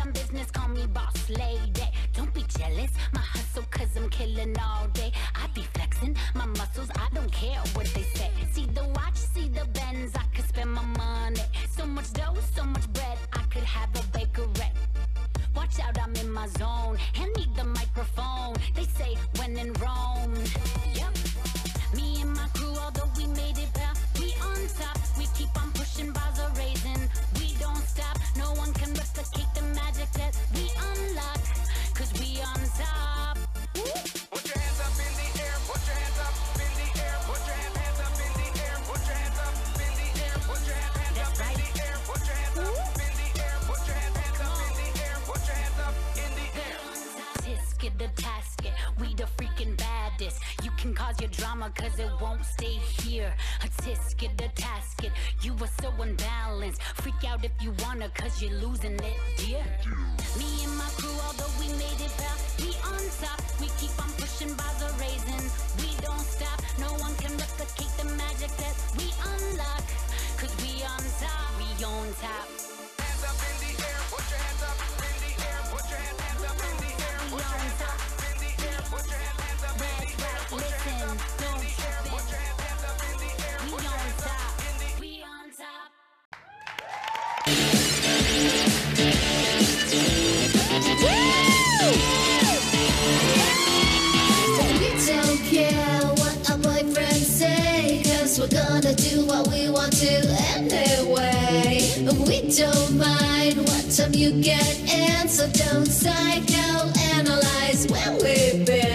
damn business, call me boss lady. Don't be jealous, my hustle, cause I'm killing all day. I be flexing my muscles, I don't care what they say. See the watch, see the Benz, I could spend my money. So much dough, so much bread, I could have a bakery. Watch out, I'm in my zone, hand me the microphone. They say when in Rome. Yep. Me and my crew, although we made it back, we on top. We keep on pushing, bars are raising. We don't stop, no one can replicate the magic that we unlock. Cause we on top. Put your hands up in the air, put your hands up in the air, put your hands up in the air, put your hands up in the air, put your hands up in the air, put your hands up in the air, put your hands up in the air, put your hands up in the air. Tisket the tasket, we the freaking baddest. You can cause your drama cause it won't stay here. A tisket the tasket, you are so unbalanced. Freak out if you wanna cause you're losing it, dear. Me and my crew, although we made it back, we on top. We keep on pushing, bars are raising. We don't stop, no one can replicate the magic that we unlock. Cause we on top, we on top. Hands up in the air, put your hands up in the air, put your hands up in the air, put your hands up in the air, put your hands up in the air, put your hands up in the air, put your hands up in the air, We on top, we on top. We don't care what our boyfriends say, cause we're gonna do what we want to anyway. We don't mind what time you get in, so don't psychoanalyze when we've been.